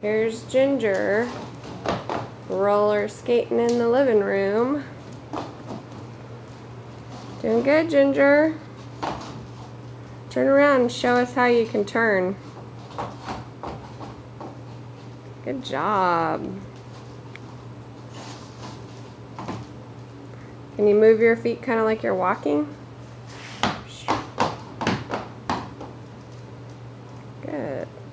Here's Ginger roller skating in the living room. Doing good, Ginger. Turn around and show us how you can turn. Good job. Can you move your feet kind of like you're walking? Good.